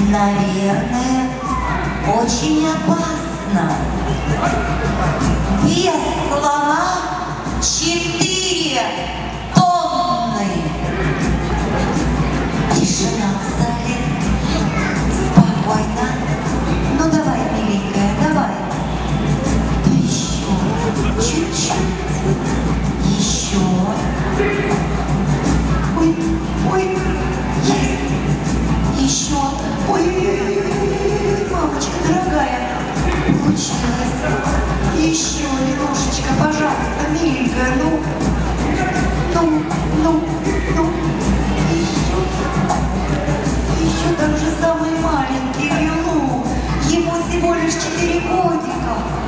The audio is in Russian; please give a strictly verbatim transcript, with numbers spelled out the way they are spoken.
Наверное, очень опасно. Вес слона четыре тонны. Тишина в зале. Спокойно. Ну давай, миленькая, давай. Еще чуть-чуть. Еще. Ой, ой, есть. Еще. Ой-ой-ой, мамочка дорогая, получилось. Еще немножечко, пожалуйста, миленькая, ну, ну, ну, ну, еще, еще там же самый маленький Лилу, ему всего лишь четыре годика.